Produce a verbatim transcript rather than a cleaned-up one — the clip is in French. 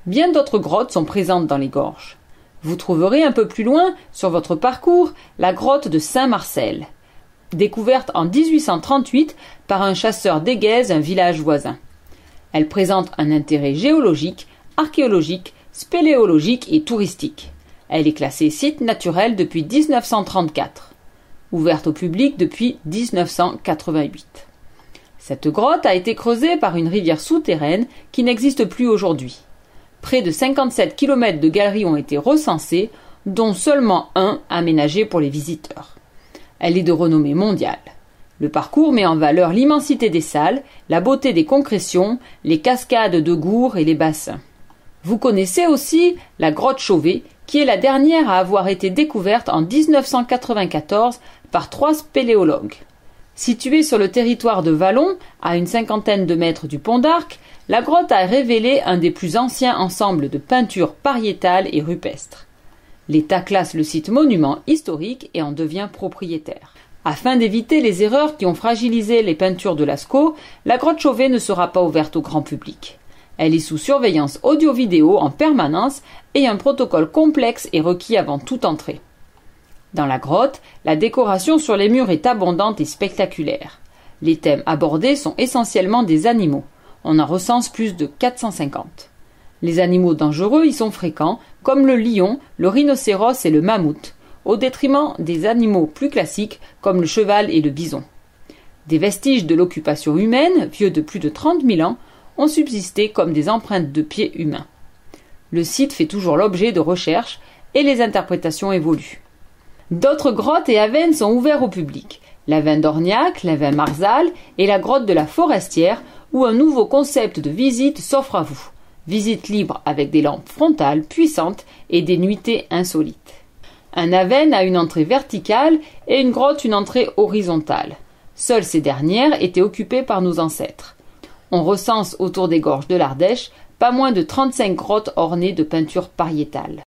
Bien d'autres grottes sont présentes dans les gorges. Vous trouverez un peu plus loin, sur votre parcours, la grotte de Saint-Marcel, découverte en mille huit cent trente-huit par un chasseur d'Éguèze, un village voisin. Elle présente un intérêt géologique, archéologique, spéléologique et touristique. Elle est classée site naturel depuis mille neuf cent trente-quatre, ouverte au public depuis mille neuf cent quatre-vingt-huit. Cette grotte a été creusée par une rivière souterraine qui n'existe plus aujourd'hui. Près de cinquante-sept kilomètres de galeries ont été recensés, dont seulement un aménagé pour les visiteurs. Elle est de renommée mondiale. Le parcours met en valeur l'immensité des salles, la beauté des concrétions, les cascades de gourds et les bassins. Vous connaissez aussi la grotte Chauvet, qui est la dernière à avoir été découverte en mille neuf cent quatre-vingt-quatorze par trois spéléologues. Située sur le territoire de Vallon, à une cinquantaine de mètres du pont d'Arc, la grotte a révélé un des plus anciens ensembles de peintures pariétales et rupestres. L'État classe le site monument historique et en devient propriétaire. Afin d'éviter les erreurs qui ont fragilisé les peintures de Lascaux, la grotte Chauvet ne sera pas ouverte au grand public. Elle est sous surveillance audio-vidéo en permanence et un protocole complexe est requis avant toute entrée. Dans la grotte, la décoration sur les murs est abondante et spectaculaire. Les thèmes abordés sont essentiellement des animaux. On en recense plus de quatre cent cinquante. Les animaux dangereux y sont fréquents, comme le lion, le rhinocéros et le mammouth, au détriment des animaux plus classiques comme le cheval et le bison. Des vestiges de l'occupation humaine, vieux de plus de trente mille ans, ont subsisté comme des empreintes de pieds humains. Le site fait toujours l'objet de recherches et les interprétations évoluent. D'autres grottes et avennes sont ouverts au public. L'Aven d'Orniac, l'Aven Marzal et la grotte de la Forestière, où un nouveau concept de visite s'offre à vous. Visite libre avec des lampes frontales puissantes et des nuitées insolites. Un aven a une entrée verticale et une grotte une entrée horizontale. Seules ces dernières étaient occupées par nos ancêtres. On recense autour des gorges de l'Ardèche pas moins de trente-cinq grottes ornées de peintures pariétales.